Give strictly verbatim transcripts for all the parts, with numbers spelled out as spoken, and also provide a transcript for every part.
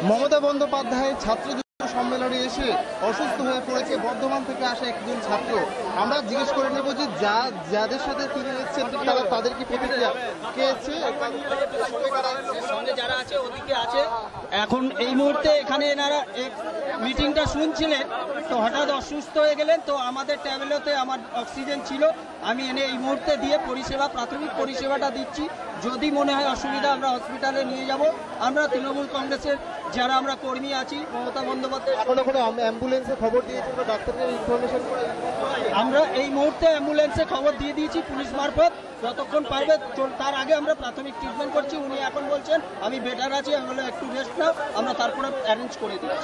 মমতা বন্দ্যোপাধ্যায় ছাত্র সম্মেলনে এসে অসুস্থ হয়ে পড়েছে বর্ধমান থেকে আসা একজন ছাত্র। আমরা জিজ্ঞেস করে নেব যে যা যাদের সাথে তিনি এসেছেন তারা তাদের কি প্রতিক্রিয়া কেছে সঙ্গে যারা আছে ওদিকে আছে। এখন এই মুহূর্তে এখানে এনারা মিটিংটা শুনছিলেন, তো হঠাৎ অসুস্থ হয়ে গেলেন। তো আমাদের ট্যাবলেটে আমার অক্সিজেন ছিল, আমি এনে এই মুহূর্তে দিয়ে পরিষেবা প্রাথমিক পরিষেবাটা দিচ্ছি। যদি মনে হয় অসুবিধা আমরা হসপিটালে নিয়ে যাব। আমরা তৃণমূল কংগ্রেসের যারা আমরা কর্মী আছি, মমতা বন্দ্যোপাধ্যায় এখনো কোনো অ্যাম্বুলেন্সে খবর দিয়েছে, ডাক্তারদের ইনফরমেশন আমরা এই মুহূর্তে অ্যাম্বুলেন্সে খবর দিয়ে দিয়েছি পুলিশ মারফত। যতক্ষণ পারবে তার আগে আমরা প্রাথমিক ট্রিটমেন্ট করছি। উনি এখন বলছেন আমি বেটার আছি, আমি বলে একটু রেস্ট নাও, আমরা তারপরে অ্যারেঞ্জ করে দিচ্ছি।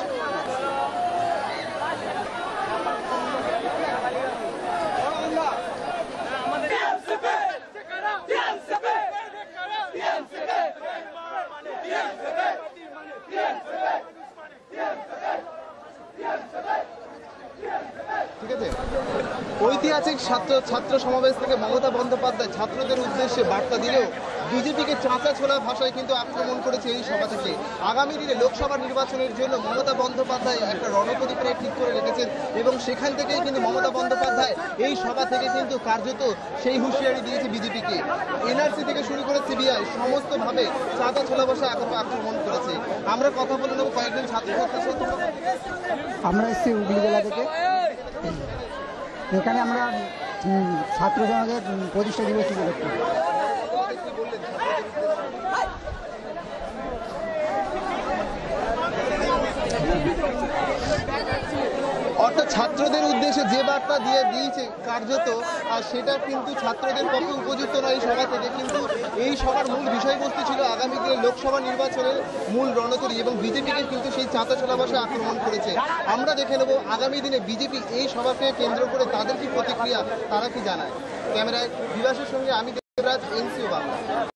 ঠিক আছে, ঐতিহাসিক ছাত্র ছাত্র সমাবেশ থেকে মমতা বন্দ্যোপাধ্যায় ছাত্রদের উদ্দেশ্যে বার্তা দিলেও বিজেপিকে চাঁচা ছোলা ভাষায় কিন্তু আক্রমণ করেছে এই সভা থেকে। আগামী দিনে লোকসভা নির্বাচনের জন্য মমতা বন্দ্যোপাধ্যায় একটা রণপতি প্রায় ঠিক করে রেখেছেন এবং সেখান থেকেই কিন্তু মমতা বন্দ্যোপাধ্যায় এই সভা থেকে কিন্তু কার্যত সেই হুঁশিয়ারি দিয়েছে বিজেপিকে। এনআরসি থেকে শুরু করে সিবিআই সমস্তভাবে চাঁচা ছোলা ভাষায় আক্রমণ করেছে। আমরা কথা বলে নেব কয়েকজন ছাত্রছাত্রীর সাথে। আমরা এসেছি হুগলি জেলা থেকে। এখানে আমরা ছাত্র সমাজের প্রতিষ্ঠা দিবস উপলক্ষে অর্থাৎ ছাত্রদের উদ্দেশ্যে যে বার্তা দিয়ে দিয়েছে কার্যত, আর সেটা কিন্তু ছাত্রদের পক্ষে উপযুক্ত নয় এই সভা থেকে। কিন্তু এই সভার মূল বিষয়বস্তু ছিল আগামী দিনে লোকসভা নির্বাচনের মূল রণতরী এবং বিজেপিকে কিন্তু সেই চাঁচা ছোলা ভাষায় আক্রমণ করেছে। আমরা দেখে নেব আগামী দিনে বিজেপি এই সভাকে কেন্দ্র করে তাদের কি প্রতিক্রিয়া, তারা কি জানায়। ক্যামেরায় বিভাসের সঙ্গে আমি দেবরাজ, এনসিও বাংলা।